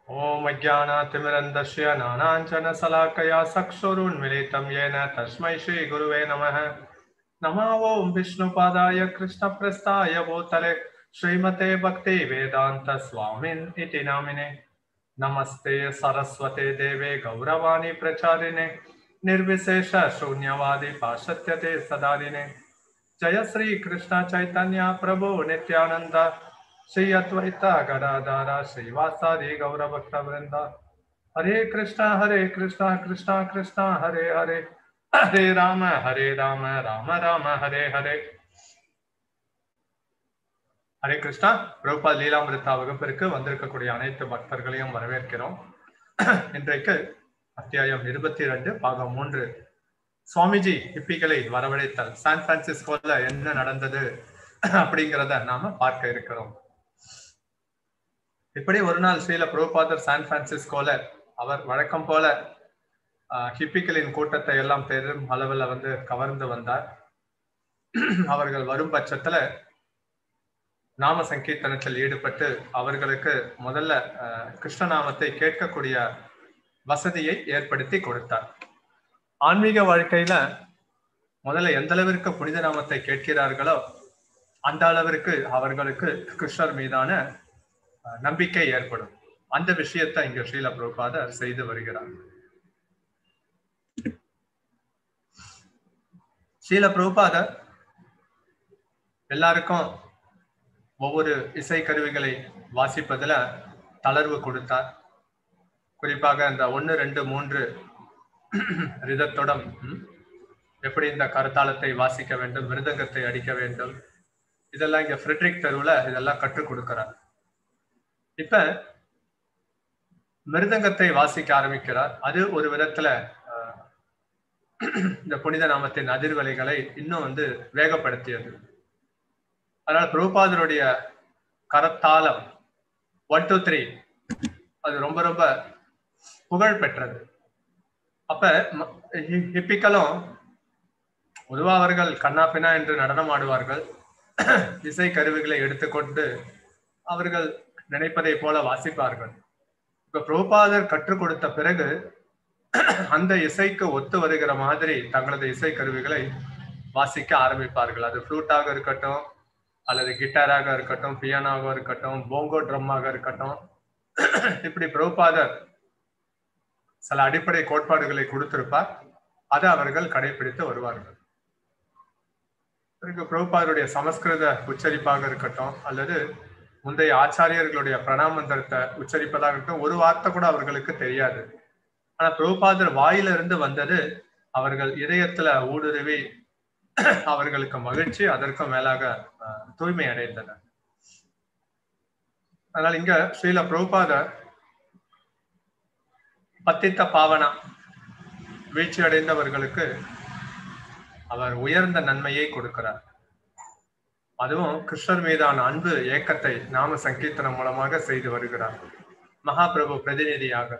ओम अज्ञानातिमिरन्दस्य ज्ञानाञ्जनशलाकया चक्षुरुन्मीलितं येन तस्मै श्रीगुरुवे नमः। नमः ओं विष्णुपादाय कृष्णप्रेष्ठाय भूतले श्रीमते भक्तिवेदान्तस्वामिन् इति नामिने। नमस्ते सरस्वते देवे गौरवाणी प्रचारिणे निर्विशेष शून्यवादी पाश्चात्य सदारिणे। जय श्री कृष्ण चैतन्य प्रभु नित्यानंद श्री अद्वैता गदाधर श्रीवासादि गौर भक्त वृंद। हरे कृष्णा कृष्णा कृष्णा हरे हरे, हरे राम राम राम हरे हरे। ஹரே கிருஷ்ணா. பிரபுபாத் லீலாமிருதா வகுப்பிற்கு வந்திருக்கக்கூடிய அனைத்து பக்தர்களையும் வரவேற்கிறோம். இன்றைக்கு அத்தியாயம் 22 பாகம் 3 சுவாமிஜி ஹிப்பிகளை வரவழைத்தல், சான் பிரான்சிஸ்கோல என்ன நடந்தது அப்படிங்கிறத நாம பார்க்க இருக்கிறோம். இப்படி ஒரு நாள் ஸ்ரீல பிரபுபாதர் சான் பிரான்சிஸ்கோல அவர் வழக்கம் போல ஹிப்பிகளின் கூட்டத்தை எல்லாம் பெரும் அளவில் கவர்ந்து வந்தார். அவர்கள் வரும் பட்சத்துல நாம சங்கீர்த்தனத்தில் ஈடுபட்டு அவர்களுக்கு முதல்ல கிருஷ்ணநாமத்தை கேட்கக்கூடிய வசதியை ஏற்படுத்தி கொடுத்தார். ஆன்மீக வாழ்க்கையில முதல்ல எந்த அளவிற்கு புனித நாமத்தை கேட்கிறார்களோ அந்த அளவிற்கு அவர்களுக்கு கிருஷ்ணர் மீதான நம்பிக்கை ஏற்படும். அந்த விஷயத்தை இங்க ஸ்ரீல பிரபுபாதர் செய்து வருகிறார். ஸ்ரீல பிரபுபாதர் எல்லாருக்கும் ஒவ்வொரு இசை கருவிகளை வாசிப்பதுல தளர்வு கொடுத்தார். குறிப்பாக இந்த 1, 2, 3 ரிதத்துடன் எப்படி இந்த கருத்தாளத்தை வாசிக்க வேண்டும், மிருதங்கத்தை அடிக்க வேண்டும், இதெல்லாம் இங்க ஃப்ரெட்ரிக் தெருவுல இதெல்லாம் கற்றுக் கொடுக்கிறார். இப்ப மிருதங்கத்தை வாசிக்க ஆரம்பிக்கிறார். அது ஒரு விதத்துல இந்த புனித நாமத்தின் அதிர்வலைகளை இன்னும் வேகப்படுத்தியது. அதனால பிரபுபாதருடைய கரத்தாளம் 1 2 3 அது ரொம்ப ரொம்ப புகழ் பெற்றது. அப்ப ஹிப்பிக்களும் பொதுவா அவர்கள் கண்ணாபினா என்று நடனம் ஆடுவார்கள். இசை கருவிகளை எடுத்துக்கொண்டு அவர்கள் நினைப்பதை போல வாசிப்பார்கள். இப்ப பிரபுபாதர் கற்றுக் கொடுத்த பிறகு அந்த இசைக்கு ஒத்து வருகிற மாதிரி தங்களது இசை கருவிகளை வாசிக்க ஆரம்பிப்பார்கள். அது ஃப்ளூட்டாக இருக்கட்டும், அல்லது கிட்டாராக இருக்கட்டும், பியானோவாக இருக்கட்டும், போங்கோ ட்ரம்மாக இருக்கட்டும். இப்படி பிரபுபாதர் சில அடிப்படை கோட்பாடுகளை கொடுத்திருப்பார். அதை அவர்கள் கடைபிடித்து வருவார்கள். பிரபுபாதருடைய சமஸ்கிருத உச்சரிப்பாக இருக்கட்டும், அல்லது முந்தைய ஆச்சாரியர்களுடைய பிரணாமந்திரத்தை உச்சரிப்பதாக இருக்கட்டும், ஒரு வார்த்தை கூட அவர்களுக்கு தெரியாது. ஆனா பிரபுபாதர் வாயிலிருந்து வந்தது அவர்கள் இதயத்துல ஊடுருவி அவர்களுக்கு மகிழ்ச்சி, அதற்கும் மேலாக தூய்மை அடைந்தனர். அதனால் இங்க ஸ்ரீல பிரபுபாதர் பத்தித்த பாவனா வீழ்ச்சி அடைந்தவர்களுக்கு அவர் உயர்ந்த நன்மையை கொடுக்கிறார். அதுவும் கிருஷ்ணர் மீதான அன்பு ஏக்கத்தை நாம சங்கீர்த்தனம் மூலமாக செய்து வருகிறார். மகாபிரபு பிரதிநிதியாக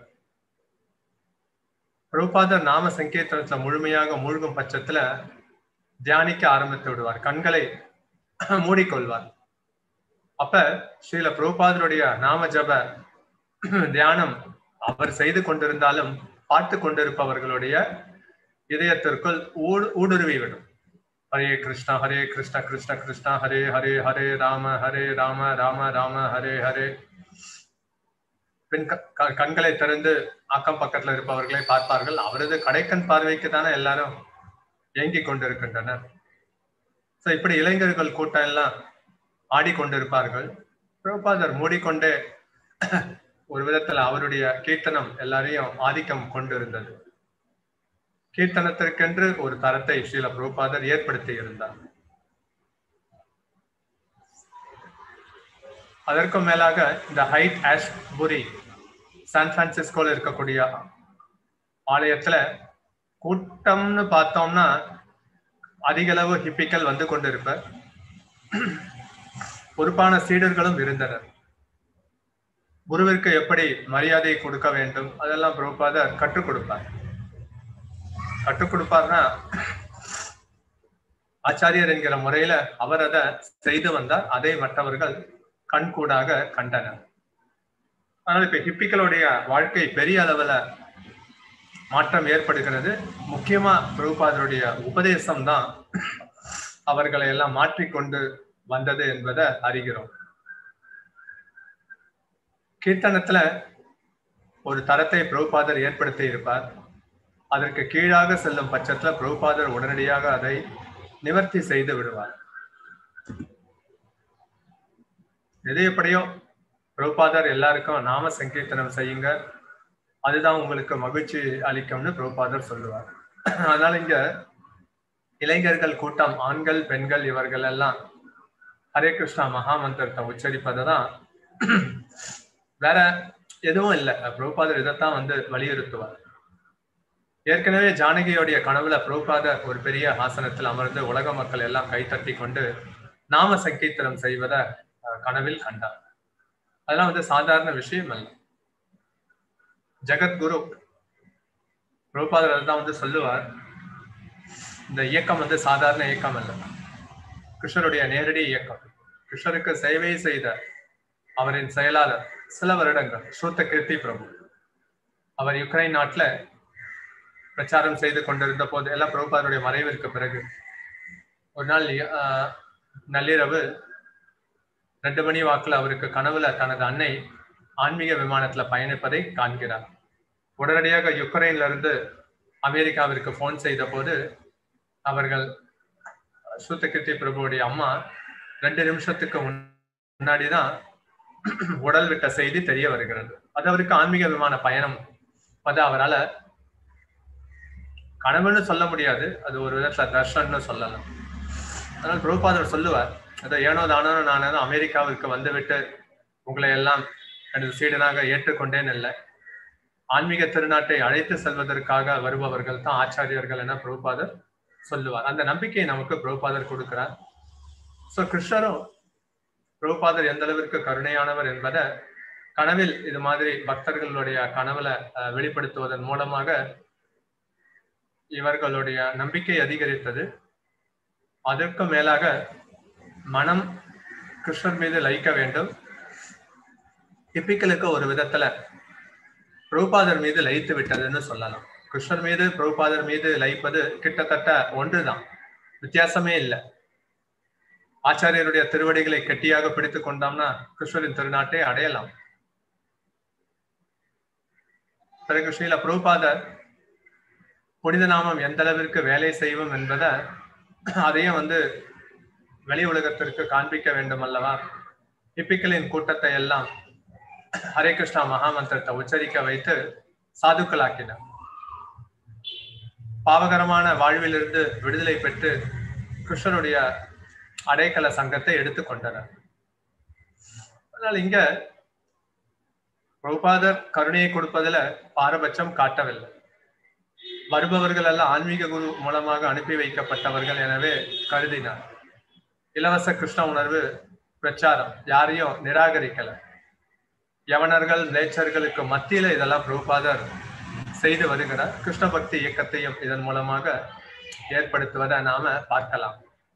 பிரபுபாதர் நாம சங்கீர்த்தனத்துல முழுமையாக மூழ்கும் பட்சத்துல தியானிக்க ஆரம்பித்து விடுவார், கண்களை மூடிக்கொள்வார். அப்ப ஸ்ரீல பிரபுபாதருடைய நாம ஜப தியானம் அவர் செய்து கொண்டிருந்தாலும் பார்த்து கொண்டிருப்பவர்களுடைய இதயத்திற்குள் ஊடுருவி விடும். ஹரே கிருஷ்ணா கிருஷ்ண கிருஷ்ணா ஹரே ஹரே, ஹரே ராம ராம ராம ஹரே ஹரே. பின் கண்களை திறந்து அக்கம் பக்கத்துல இருப்பவர்களை பார்ப்பார்கள். அவரது கடைக்கண் பார்வைக்கு தானே எல்லாரும் இயங்கிக் கொண்டிருக்கின்றனர். இப்படி இளைஞர்கள் கூட்டம் எல்லாம் ஆடிக்கொண்டிருப்பார்கள். பிரபுபாதர் மூடிக்கொண்டே ஒரு விதத்துல அவருடைய கீர்த்தனம் எல்லாரையும் ஆதிக்கம் கொண்டிருந்தது. கீர்த்தனத்திற்கென்று ஒரு தரத்தை ஸ்ரீல பிரபுபாதர் ஏற்படுத்தி இருந்தார். அதற்கும் மேலாக இந்த ஹைட் ஆஷ்புரி சான் பிரான்சிஸ்கோல இருக்கக்கூடிய ஆலயத்துல கூட்டம்னு பார்த்தோம்னா அதிக அளவு ஹிப்பிக்கள் வந்து கொண்டிருப்பர். பொறுப்பான சீடர்களும் இருந்தனர். குருவிற்கு எப்படி மரியாதை கொடுக்க வேண்டும் அதெல்லாம் பிரபுபாதர் கற்றுக் கொடுப்பார்னா ஆச்சாரியர் என்கிற முறையில அவர் அதை செய்து வந்தார். அதை மற்றவர்கள் கண்கூடாக கண்டனர். ஆனால் இப்ப ஹிப்பிகளுடைய வாழ்க்கை பெரிய அளவுல மாற்றம் ஏற்படுகிறது. முக்கியமா பிரபுபாதருடைய உபதேசம் தான் அவர்களை எல்லாம் மாற்றிக்கொண்டு வந்தது என்பதை அறிகிறோம். கீர்த்தனத்துல ஒரு தரத்தை பிரபுபாதர் ஏற்படுத்தி இருப்பார். அதற்கு கீழாக செல்லும் பட்சத்துல பிரபுபாதர் உடனடியாக அதை நிவர்த்தி செய்து விடுவார். எது எப்படியோ பிரபுபாதர் எல்லாருக்கும் நாம சங்கீர்த்தனம் செய்யுங்க, அதுதான் உங்களுக்கு மகிழ்ச்சி அளிக்கும்னு பிரபுபாதர் சொல்லுவார். அதனால இங்க இளைஞர்கள் கூட்டம், ஆண்கள் பெண்கள் இவர்கள் எல்லாம் ஹரே கிருஷ்ணா மகாமந்திரத்தை உச்சரிப்பதை தான், வேற எதுவும் இல்லை. பிரபுபாதர் இதைத்தான் வலியுறுத்துவார். ஏற்கனவே ஜானகியோடைய கனவுல பிரபுபாதர் ஒரு பெரிய ஆசனத்தில் அமர்ந்து உலக மக்கள் எல்லாம் கைத்தட்டி கொண்டு நாம சங்கீர்த்தனம் செய்வதை கனவில் கண்டார். அதெல்லாம் சாதாரண விஷயம் அல்ல. ஜெகத்குரு பிரபுபாதர் அதுதான் சொல்லுவார், இந்த இயக்கம் சாதாரண இயக்கம் அல்ல, கிருஷ்ணருடைய நேரடி இயக்கம். கிருஷ்ணருக்கு சேவை செய்த அவரின் செயலாளர் சில வருடங்கள் ஸ்ரூத்த கீர்த்தி பிரபு, அவர் யுக்ரைன் நாட்டுல பிரச்சாரம் செய்து கொண்டிருந்த போது எல்லாம் பிரபுபாதருடைய மறைவிற்கு பிறகு ஒரு நாள் நள்ளிரவு 2 மணி வாக்குல அவருக்கு கனவுல தனது அன்னை ஆன்மீக விமானத்துல பயணிப்பதை காண்கிறார். உடனடியாக யுக்ரைன்ல இருந்து அமெரிக்காவிற்கு போன் செய்த போது அவர்கள் ஸ்ரூத்த கீர்த்தி பிரபுவுடைய அம்மா 2 நிமிஷத்துக்கு முன்னாடிதான் உடல் விட்ட செய்தி தெரிய வருகிறது. அது அவருக்கு ஆன்மீக விமான பயணம். அவரால் கனவுன்னு சொல்ல முடியாது, அது ஒரு விதத்துல தர்ஷன்னு சொல்லலாம். அதனால் பிரபுபாதர் சொல்லுவார், அதை ஏனோ தானோ நான் அமெரிக்காவிற்கு வந்துவிட்டு உங்களை எல்லாம் எனது சீடனாக ஏற்றுக்கொண்டேன் இல்லை, ஆன்மீக திருநாட்டை அழைத்து செல்வதற்காக வருபவர்கள் தான் ஆச்சாரியர்கள் என பிரபுபாதர் சொல்லுவார். அந்த நம்பிக்கையை நமக்கு பிரபுபாதர் கொடுக்கிறார். சோ கிருஷ்ணரும் பிரபுபாதர் எந்த அளவிற்கு கருணையானவர் என்பதை கனவில் இது மாதிரி பக்தர்களுடைய கனவுல வெளிப்படுத்துவதன் மூலமாக இவர்களுடைய நம்பிக்கை அதிகரித்தது. அதற்கு மேலாக மனம் கிருஷ்ணர் மீது லயிக்க வேண்டும். ஹிப்பிகளுக்கு ஒரு விதத்துல பிரபுபாதர் மீது லயித்து விட்டதுன்னு சொல்லலாம். கிருஷ்ணர் மீது பிரபுபாதர் மீது லயிப்பது கிட்டத்தட்ட ஒன்றுதான், வித்தியாசமே இல்லை. ஆச்சாரியருடைய திருவடிகளை கெட்டியாக பிடித்துக் கொண்டோம்னா கிருஷ்ணரின் திருநாட்டை அடையலாம். பிறகு ஸ்ரீல பிரபுபாதர் புனித நாமம் எந்த அளவிற்கு வேலை செய்வோம் என்பதை அதையும் வெளி உலகத்திற்கு காண்பிக்க வேண்டும் அல்லவா. ஹிப்பிகளின் கூட்டத்தை எல்லாம் ஹரே கிருஷ்ணா மகாமந்திரத்தை உச்சரிக்க வைத்து சாதுக்களாக்கினார். பாவகரமான வாழ்விலிருந்து விடுதலை பெற்று கிருஷ்ணனுடைய அடைக்கல சங்கத்தை எடுத்துக்கொண்டனர். அதனால் இங்க பிரபுபாதர் கருணையை கொடுப்பதுல பாரபட்சம் காட்டவில்லை. வருபவர்கள் எல்லாம் ஆன்மீக குரு மூலமாக அனுப்பி வைக்கப்பட்டவர்கள் எனவே கருதினார். இலவச கிருஷ்ண உணர்வு பிரச்சாரம் யாரையும் நிராகரிக்கல. யவனர்கள் நேச்சர்களுக்கு மத்தியில இதெல்லாம் பிரபுபாதர் செய்து வருகிறார். கிருஷ்ண பக்தி இயக்கத்தையும் இதன் மூலமாக ஏற்படுத்துவதை நாம பார்க்கலாம்.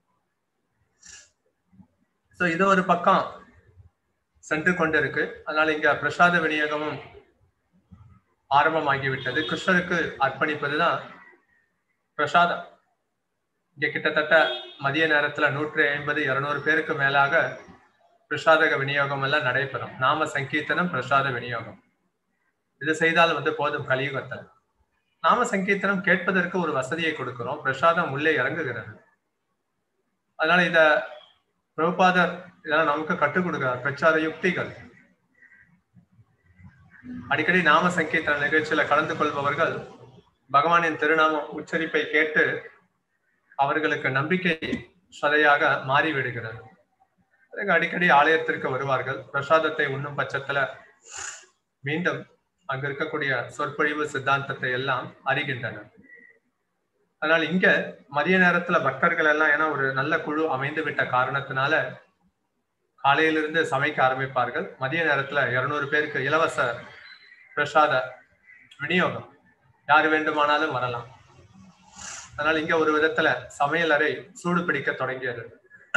சோ இது ஒரு பக்கம் சென்று கொண்டிருக்கு. அதனால இங்க பிரசாத விநியோகமும் ஆரம்பமாகிவிட்டது. கிருஷ்ணருக்கு அர்ப்பணிப்பதுதான் பிரசாதம். இங்க கிட்டத்தட்ட மதிய நேரத்துல 150-200 பேருக்கு மேலாக பிரசாதக விநியோகம் எல்லாம் நடைபெறும். நாம சங்கீர்த்தனம், பிரசாத விநியோகம் இது செய்தால் போதும். கலியுகத்துல நாம சங்கீர்த்தனம் கேட்பதற்கு ஒரு வசதியை கொடுக்கிறோம், பிரசாதம் உள்ளே இறங்குகிறது. அதனால இத பிரபுபாதர் இதெல்லாம் நமக்கு கற்றுக் கொடுக்கிறார். பிரச்சார யுக்திகள். அடிக்கடி நாம சங்கீர்த்தன நிகழ்ச்சியில கலந்து கொள்பவர்கள் பகவானின் திருநாமம் உச்சரிப்பை கேட்டு அவர்களுக்கு நம்பிக்கை சதையாக மாறிவிடுகிறது. அடிக்கடி ஆலயத்திற்கு வருவார்கள். பிரசாதத்தை உண்ணும் பட்சத்துல மீண்டும் அங்க இருக்கக்கூடிய சொற்பொழிவு சித்தாந்தத்தை எல்லாம் அறிகின்றனர். அதனால இங்க மதிய நேரத்துல பக்தர்கள் எல்லாம், ஏன்னா ஒரு நல்ல குழு அமைந்து விட்ட காரணத்தினால காலையிலிருந்து சமைக்க ஆரம்பிப்பார்கள். மதிய நேரத்துல 200 பேருக்கு இலவச பிரசாத விநியோகம், யாரு வேண்டுமானாலும் வரலாம். அதனால இங்க ஒரு விதத்துல சமையலறை சூடு பிடிக்க தொடங்கியது.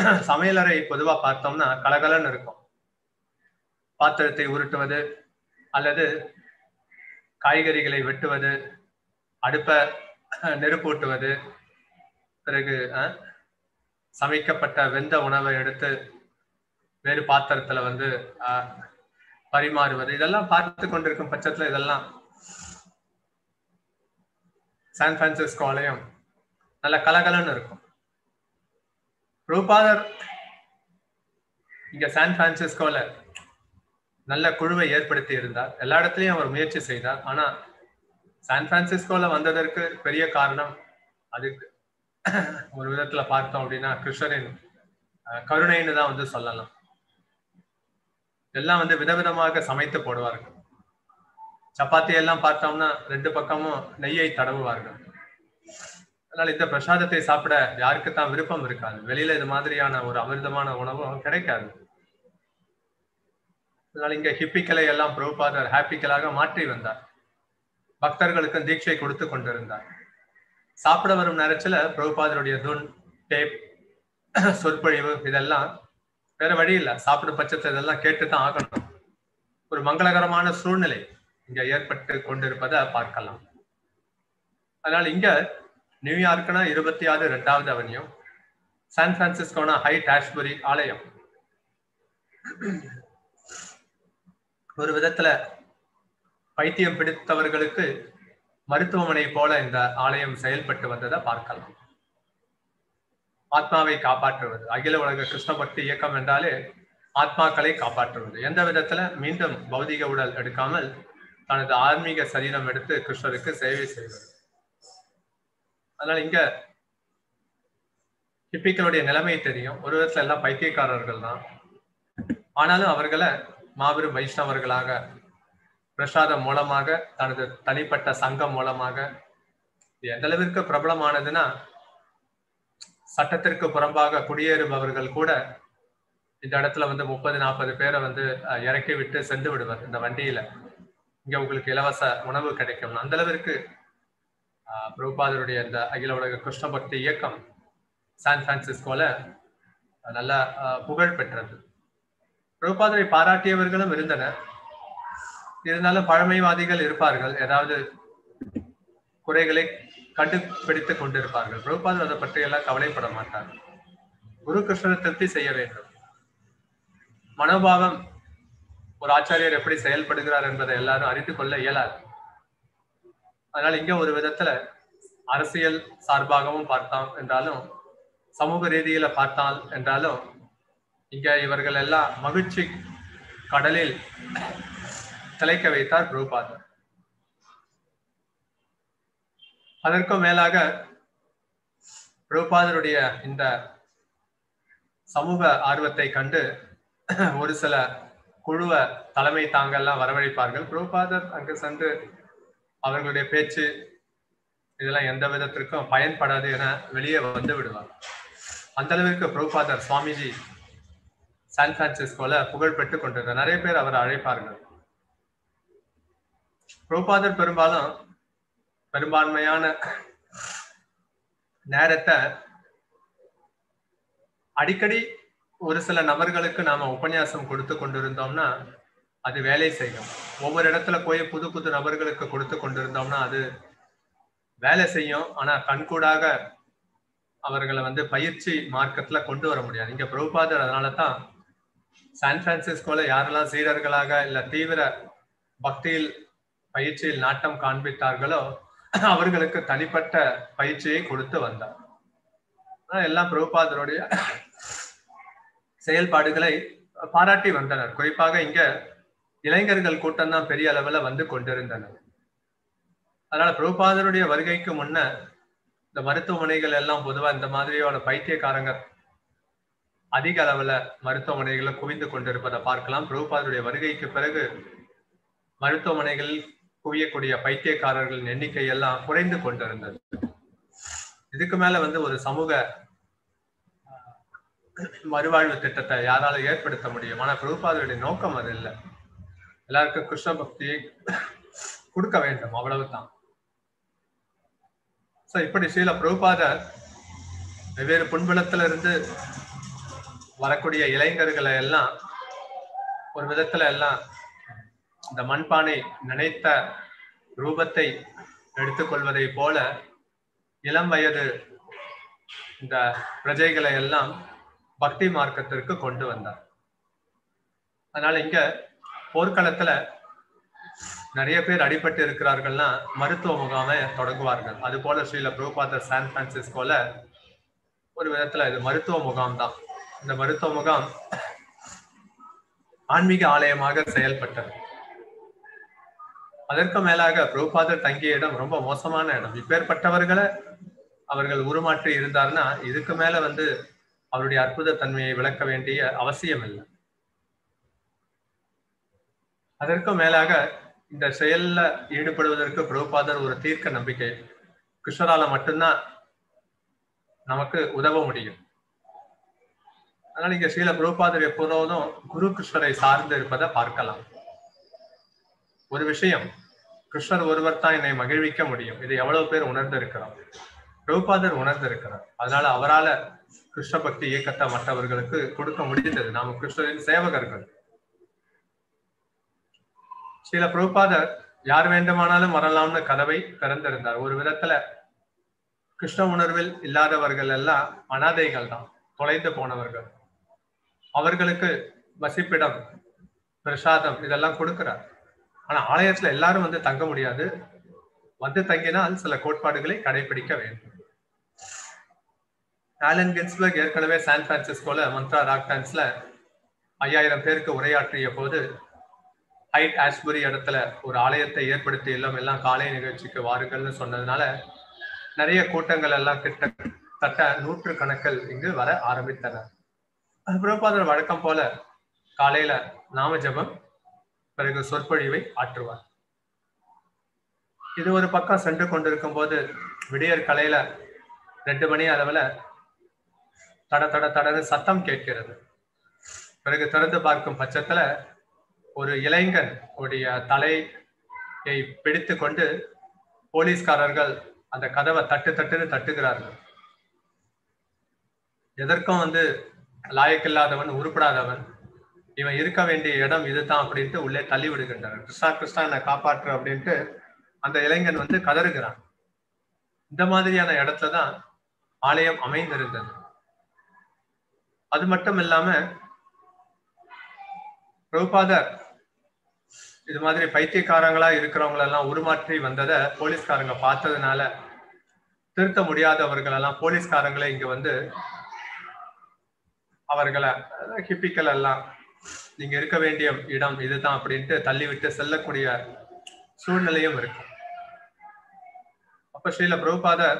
சமையலறை பொதுவா பார்த்தோம்னா கலகலன்னு இருக்கும். பாத்திரத்தை உருட்டுவது, அல்லது காய்கறிகளை வெட்டுவது, அடுப்ப நெருப்பூட்டுவது, பிறகு சமைக்கப்பட்ட வெந்த உணவை எடுத்து வேறு பாத்திரத்துல வந்து பரிமாறுவது, இதெல்லாம் பார்த்து கொண்டிருக்கும் பட்சத்துல இதெல்லாம் சான் பிரான்சிஸ்கோ ஆலயம் நல்ல கலகலன்னு இருக்கும். பிரபுபாதர் இங்க சான் பிரான்சிஸ்கோல நல்ல குழுவை ஏற்படுத்தி இருந்தார். எல்லா இடத்துலயும் அவர் முயற்சி செய்தார். ஆனா சான் பிரான்சிஸ்கோல வந்ததற்கு பெரிய காரணம், அதுக்கு ஒரு விதத்துல பார்த்தோம் அப்படின்னா கிருஷ்ணரின் கருணைன்னு தான் வந்து சொல்லலாம். எல்லாம் வந்து விதவிதமாக சமைத்து போடுவார்கள். சப்பாத்தி எல்லாம் பார்த்தோம்னா 2 பக்கமும் நெய்யை தடவுவார்கள். அதனால இந்த பிரசாதத்தை சாப்பிட யாருக்கு தான் விருப்பம் இருக்காது? வெளியில இது மாதிரியான ஒரு அமிர்தமான உணவும் கிடைக்காது. அதனால இங்க ஹிப்பிக்களை எல்லாம் பிரபுபாதர் ஹாப்பிக்களாக மாற்றி வந்தார். பக்தர்களுக்கு தீட்சை கொடுத்து கொண்டிருந்தார். சாப்பிட வரும் நேரத்துல பிரபுபாதருடைய துன், டேப், சொற்பொழிவு இதெல்லாம் வேற வழி இல்லை. சாப்பிடும் பட்சத்தை இதெல்லாம் கேட்டுதான் ஆகணும். ஒரு மங்களகரமான சூழ்நிலை இங்க ஏற்பட்டு கொண்டிருப்பதை பார்க்கலாம். அதனால இங்க நியூயார்க்னா 26 2வது அவென்யூ, சான் பிரான்சிஸ்கோனா ஹைட் ஆஷ்பரி ஆலயம். ஒரு விதத்துல பைத்தியம் பிடித்தவர்களுக்கு மருத்துவமனை போல இந்த ஆலயம் செயல்பட்டு வந்ததை பார்க்கலாம். ஆத்மாவை காப்பாற்றுவது, அகில உலக கிருஷ்ண பக்தி இயக்கம் என்றாலே ஆத்மாக்களை காப்பாற்றுவது. எந்த விதத்துல மீண்டும் பௌதிக உடல் எடுக்காமல் தனது ஆன்மீக சரீரம் எடுத்து கிருஷ்ணருக்கு சேவை செய்வது. அதனால இங்க ஹிப்பிக்களுடைய நிலைமை தெரியும். ஒரு விதத்துல எல்லாம் பைத்தியக்காரர்கள் தான். ஆனாலும் அவர்களை மாபெரும் வைஷ்ணவர்களாக பிரசாதம் மூலமாக, தனது தனிப்பட்ட சங்கம் மூலமாக எந்த அளவிற்கு பிரபலமானதுன்னா, சட்டத்திற்கு புறம்பாக குடியேறுபவர்கள் கூட இந்த இடத்துல வந்து 30-40 பேரை வந்து இறக்கி விட்டு சென்று விடுவார். இந்த வண்டியில இங்க உங்களுக்கு இலவச உணவு கிடைக்கும். அந்த அளவிற்கு பிரபுபாதருடைய இந்த அகில உலக கிருஷ்ண பக்தி இயக்கம் சான் பிரான்சிஸ்கோல நல்ல புகழ் பெற்றது. பிரபுபாதரை பாராட்டியவர்களும் இருந்தனர். இருந்தாலும் பழமைவாதிகள் இருப்பார்கள், ஏதாவது குறைகளை கண்டுபிடித்துக் கொண்டிருப்பார்கள். பிரபுபாதர் அதை பற்றி எல்லாம் கவலைப்பட மாட்டார். குரு கிருஷ்ணரை திருப்தி செய்ய வேண்டும். மனோபாவம் ஒரு ஆச்சாரியர் எப்படி செயல்படுகிறார் என்பதை எல்லாரும் அறிந்து கொள்ள இயலாது. அதனால இங்க ஒரு விதத்துல அரசியல் சார்பாகவும் பார்த்தான் என்றாலும், சமூக ரீதியில பார்த்தால் என்றாலும், இங்க இவர்கள் எல்லாம் மகிழ்ச்சி கடலில் திளைக்க வைத்தார் பிரபுபாதர். அதற்கும் மேலாக பிரபுபாதருடைய இந்த சமூக ஆர்வத்தை கண்டு ஒரு சில குழுவை தலைமை தாங்கெல்லாம் வரவழைப்பார்கள். பிரபுபாதர் அங்கு சென்று அவர்களுடைய பேச்சு இதெல்லாம் எந்த விதத்திற்கும் பயன்படாது என வெளியே வந்து விடுவார். அந்த அளவிற்கு பிரபுபாதர் சுவாமிஜி சான் பிரான்சிஸ்கோல புகழ் பெற்றுக் கொண்டிருந்தார். நிறைய பேர் அவரை அழைப்பார்கள். பிரபுபாதர் பெரும்பான்மையான நேரத்தை அடிக்கடி ஒரு சில நபர்களுக்கு நாம உபன்யாசம் கொடுத்து கொண்டிருந்தோம்னா அது வேலை செய்யும். ஒவ்வொரு இடத்துல போய் புது புது நபர்களுக்கு கொடுத்து கொண்டிருந்தோம்னா அது வேலை செய்யும். ஆனா கண்கூடாக அவர்களை வந்து பயிற்சி மார்க்கத்துல கொண்டு வர முடியாது. இங்க பிரபுபாதர் அதனாலதான் சான் பிரான்சிஸ்கோல யாரெல்லாம் சீடர்களாக இல்ல தீவிர பக்தியில் பயிற்சியில் நாட்டம் காண்பித்தார்களோ அவர்களுக்கு தனிப்பட்ட பயிற்சியை கொடுத்து வந்தார். எல்லாம் பிரபுபாதருடைய செயல்பாடுகளை பாராட்டி வந்தனர். குறிப்பாக இங்க இளைஞர்கள் கூட்டம் தான் பெரிய அளவுல வந்து கொண்டிருந்தனர். அதனால பிரபுபாதருடைய வருகைக்கு முன்ன இந்த மருத்துவமனைகள் எல்லாம் பொதுவா இந்த மாதிரியான பைத்தியக்காரங்க அதிக அளவுல மருத்துவமனைகளை குவிந்து கொண்டிருப்பதை பார்க்கலாம். பிரபுபாதருடைய வருகைக்கு பிறகு மருத்துவமனைகளில் குவியக்கூடிய பைத்தியக்காரர்களின் எண்ணிக்கை எல்லாம் குறைந்து கொண்டிருந்தது. இதுக்கு மேல வந்து ஒரு சமூக மறுவாழ்வு திட்டத்தை யாரால ஏற்படுத்த முடியும்? ஆனா பிரபுபாதருடைய நோக்கம் அது இல்லை. எல்லாருக்கும் கிருஷ்ண பக்தியை கொடுக்க வேண்டும், அவ்வளவுதான். இப்படி ஸ்ரீல பிரபுபாதர் வெவ்வேறு புண்பலத்திலிருந்து வரக்கூடிய இளைஞர்களை எல்லாம் ஒரு விதத்துல எல்லாம் இந்த மண்பானை நினைத்த ரூபத்தை எடுத்துக்கொள்வதை போல இளம் வயது இந்த பிரஜைகளை எல்லாம் பக்தி மார்க்கத்திற்கு கொண்டு வந்தார். அதனால இங்க போர்க்களத்துல நிறைய பேர் அடிபட்டு இருக்கிறார்கள்னா மருத்துவ முகாமை தொடங்குவார்கள். அது போல ஸ்ரீல பிரபுபாதர் சான் பிரான்சிஸ்கோல ஒரு விதத்துல இது மருத்துவ முகாம் தான். இந்த மருத்துவ முகாம் ஆன்மீக ஆலயமாக செயல்பட்டது. அதற்கு மேலாக பிரபுபாதர் தங்கிய இடம் ரொம்ப மோசமான இடம். இப்பேற்பட்டவர்களை அவர்கள் உருமாற்றி இருந்தார்னா இதுக்கு மேல அவருடைய அற்புத தன்மையை விளக்க வேண்டிய அவசியம் இல்லை. அதற்கு மேலாக இந்த செயல்ல ஈடுபடுவதற்கு பிரபுபாதர் ஒரு தீர்க்க நம்பிக்கை. கிருஷ்ணரால மட்டும்தான் நமக்கு உதவ முடியும். அதனால இங்க ஸ்ரீல பிரபுபாதர் எப்போதும் குரு கிருஷ்ணரை சார்ந்து இருப்பதை பார்க்கலாம். ஒரு விஷயம், கிருஷ்ணர் ஒருவர் தான் என்னை மகிழ்விக்க முடியும். இதை எவ்வளவு பேர் உணர்ந்து இருக்கிறோம்? பிரபுபாதர் உணர்ந்து இருக்கிறார். அதனால அவரால கிருஷ்ண பக்தி இயக்கத்தை மற்றவர்களுக்கு கொடுக்க முடிந்தது. நாம கிருஷ்ணரின் சேவகர்கள். ஸ்ரீல பிரபுபாதர் யார் வேண்டுமானாலும் வரலாம்னு கதவை திறந்திருந்தார். ஒரு விதத்துல கிருஷ்ண உணர்வில் இல்லாதவர்கள் எல்லாம் அனாதைகள் தான், தொலைந்து போனவர்கள். அவர்களுக்கு வசிப்பிடம், பிரசாதம் இதெல்லாம் கொடுக்கிறார். ஆனா ஆலயத்துல எல்லாரும் தங்க முடியாது. தங்கினால் சில கோட்பாடுகளை கடைபிடிக்க வேண்டும். ஆலன் கின்ஸ்பர்க் ஏற்கனவே சான் பிரான்சிஸ்கோல மந்த்ரா ராக் டான்ஸ்ல 5000 பேருக்கு உரையாற்றிய போது ஹைட் ஆஷ்புரி இடத்துல ஒரு ஆலயத்தை ஏற்படுத்தி எல்லாம் காலை நிகழ்ச்சிக்கு வாருங்கள்னு சொன்னதுனால நிறைய கூட்டங்கள் எல்லாம் கிட்டத்தட்ட 100 கணக்கில் இங்கு வர ஆரம்பித்தனர். பிரபுபாதர் வழக்கம் போல காலையில நாம ஜபம், பிறகு சொற்பொழிவை ஆற்றுவார். இது ஒரு பக்கம் சென்று கொண்டிருக்கும் போது விடியற் காலையில 2 மணி அளவுல தட தட தடன்னு சத்தம் கேட்கிறது. பிறகு திறந்து பார்க்கும் பட்சத்துல ஒரு இளைஞன் உடைய தலையை பிடித்து கொண்டு போலீஸ்காரர்கள் அந்த கதவை தட்டுன்னு தட்டுகிறார்கள். எதற்கும் லாயக்கில்லாதவன், உருப்படாதவன், இவன் இருக்க வேண்டிய இடம் இதுதான் அப்படின்ட்டு உள்ளே தள்ளி விடுகின்றனர். கிருஷ்ணா கிருஷ்ணா என்னை காப்பாற்று அப்படின்ட்டு அந்த இளைஞன் கதறுகிறான். இந்த மாதிரியான இடத்துலதான் ஆலயம் அமைந்திருந்தது. அது மட்டும் இல்லாம பிரபுபாதர் இது மாதிரி பைத்தியக்காரங்களா இருக்கிறவங்களெல்லாம் உருமாற்றி வந்ததை போலீஸ்காரங்க பார்த்ததுனால திருத்த முடியாதவர்கள் எல்லாம் போலீஸ்காரங்களே இங்க அவர்களை ஹிப்பிக்கல் எல்லாம் நீங்க இருக்க வேண்டிய இடம் இதுதான் அப்படின்ட்டு தள்ளிவிட்டு செல்லக்கூடிய சூழ்நிலையும் இருக்கு. அப்ப ஸ்ரீல பிரபுபாதர்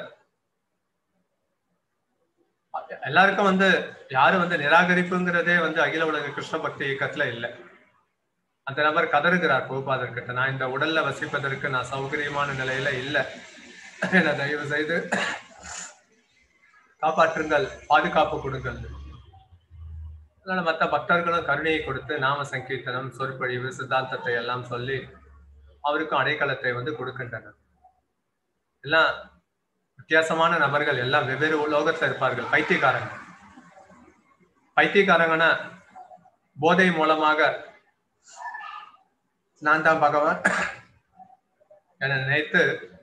எல்லாருக்கும் யாரும் நிராகரிப்புங்கிறதே அகில உலக கிருஷ்ண பக்தி இயக்கத்துல இல்லை. அந்த நபர் கதறுகிறார் பிரபுபாதர் கிட்ட, நான் இந்த உடல்ல வசிப்பதற்கு நான் சௌகரியமான நிலையில இல்லை, என்ன தயவு செய்து காப்பாற்றுங்கள், பாதுகாப்பு கொடுங்கள். அதனால மற்ற பக்தர்களும் கருணையை கொடுத்து நாம சங்கீர்த்தனம், சொற்பொழிவு, சித்தாந்தத்தை எல்லாம் சொல்லி அவருக்கும் அடைக்கலத்தை கொடுக்கின்றனர். எல்லாம் வித்தியாசமான நபர்கள், எல்லாம் வெவ்வேறு லோகத்துல இருப்பார்கள். பைத்தியக்காரங்கன்னா போதை மூலமாக நான் தான் பகவான் என நினைத்து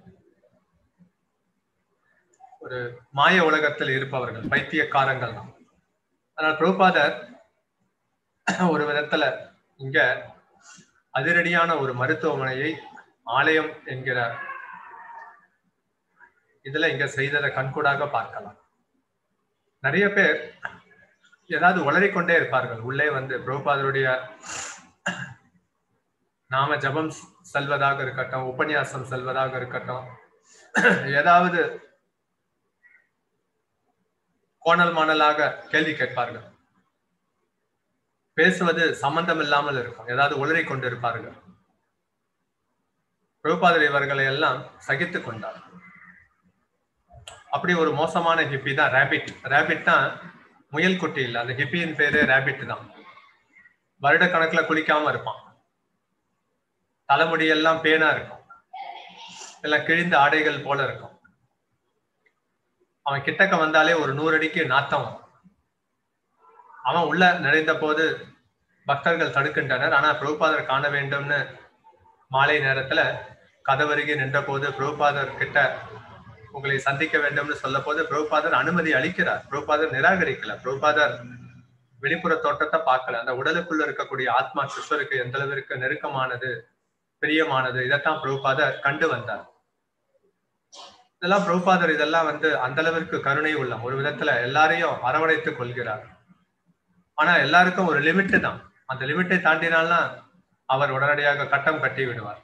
ஒரு மாய உலகத்தில் இருப்பவர்கள் பைத்தியக்காரங்கள் தான். ஆனால் பிரபுபாதர் ஒரு விதத்துல இங்க அதிரடியான ஒரு மருத்துவமனையை ஆலயம் என்கிற இதுல இங்க செய்ததை கண்கூடாக பார்க்கலாம். நிறைய பேர் ஏதாவது உளறிக்கொண்டே இருப்பார்கள். உள்ளே பிரபுபாதருடைய நாம ஜபம் செல்வதாக இருக்கட்டும், உபன்யாசம் செல்வதாக இருக்கட்டும், ஏதாவது கோணல் மாணலாக கேள்வி கேட்பார்கள். பேசுவது சம்பந்தம் இல்லாமல் இருக்கும், ஏதாவது உளறி கொண்டு இருப்பார்கள். பிரபுபாதர் இவர்களை எல்லாம் சகித்துக் கொண்டார். அப்படி ஒரு மோசமான ஹிப்பி தான் ரேபிட். ரேபிட் தான் முயல் குட்டி இல்லை, அந்த ஹிப்பியின் பேரு ரேபிட் தான். வருட கணக்குல குளிக்காம இருப்பான், தலைமுடியெல்லாம் பேனா இருக்கும், எல்லாம் கிழிந்த ஆடைகள் போல இருக்கும். அவன் கிட்டக்க வந்தாலே ஒரு 100 அடிக்கு நாத்தம் வரும். அவன் உள்ள நிறைந்த போது பக்தர்கள் தடுக்கின்றனர். ஆனா பிரபுபாதர் காண வேண்டும்னு மாலை நேரத்துல கதவருகே நின்ற போது பிரபுபாதர் கிட்ட உங்களை சந்திக்க வேண்டும்னு சொல்ல போது பிரபுபாதர் அனுமதி அளிக்கிறார். பிரபுபாதர் நிராகரிக்கல. பிரபுபாதர் வெளிப்புற தோற்றத்தை பார்க்கல. அந்த உடலுக்குள்ள இருக்கக்கூடிய ஆத்மா கிருஷ்ணருக்கு எந்த அளவிற்கு நெருக்கமானது, பிரியமானது, இதைத்தான் பிரபுபாதர் கண்டு வந்தார். இதெல்லாம் பிரபுபாதர் இதெல்லாம் அந்த அளவிற்கு கருணை உள்ளம். ஒரு விதத்துல எல்லாரையும் அரவணைத்துக் கொள்கிறார். ஆனா எல்லாருக்கும் ஒரு லிமிட் தான். அந்த லிமிட்டை தாண்டினால்னா அவர் உடனடியாக கட்டம் கட்டி விடுவார்.